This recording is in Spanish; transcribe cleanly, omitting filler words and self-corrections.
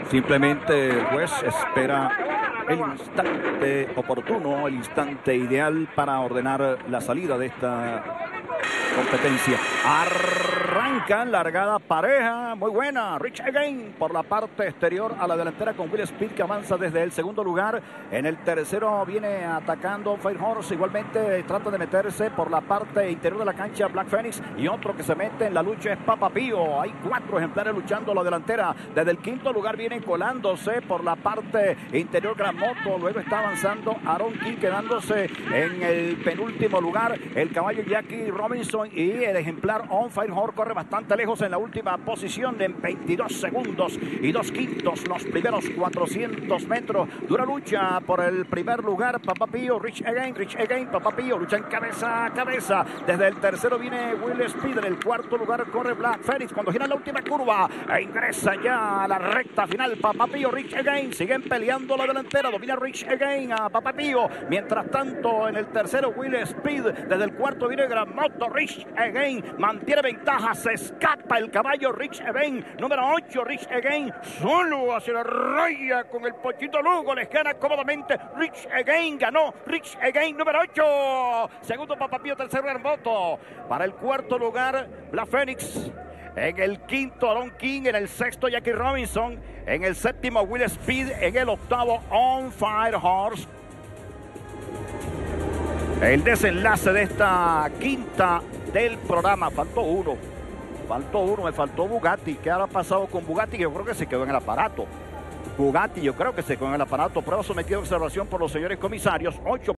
Simplemente el juez espera el instante oportuno, el instante ideal para ordenar la salida de esta competencia. Arrancan, largada pareja, muy buena. Rich Again por la parte exterior a la delantera con Will Speed, que avanza desde el segundo lugar. En el tercero viene atacando Fire Horse. Igualmente trata de meterse por la parte interior de la cancha Black Phoenix. Y otro que se mete en la lucha es Papa Pío. Hay 4 ejemplares luchando a la delantera. Desde el quinto lugar viene colándose por la parte interior Gran Moto. Luego está avanzando Aaron King, quedándose en el penúltimo lugar. El caballo Jackie Robinson y el ejemplar On Fire Horse corre bastante lejos en la última posición en 22 segundos y 2/5 los primeros 400 metros. Dura lucha por el primer lugar. Papa Pío, Rich Again, Papa Pío luchan cabeza a cabeza. Desde el tercero viene Will Speed. En el cuarto lugar corre Black Phoenix. Cuando gira la última curva e ingresa ya a la recta final Papa Pío, Rich Again. Siguen peleando la delantera. Domina Rich Again a Papa Pío. Mientras tanto en el tercero Will Speed. Desde el cuarto viene Gran Moto. Rich Again mantiene ventaja. Se escapa el caballo Rich Again. Número 8, Rich Again. Solo hacia la raya con el Pochito Lugo. Les gana cómodamente. Rich Again ganó. Rich Again número 8. Segundo Papa Pío, tercero Gran Moto. Para el cuarto lugar Black Phoenix. En el quinto Aaron King. En el sexto Jackie Robinson. En el séptimo Will Speed. En el octavo On Fire Horse. El desenlace de esta quinta del programa. Faltó uno, me faltó Bugatti. ¿Qué habrá pasado con Bugatti? Yo creo que se quedó en el aparato. Bugatti yo creo que se quedó en el aparato. Prueba sometida a observación por los señores comisarios. 8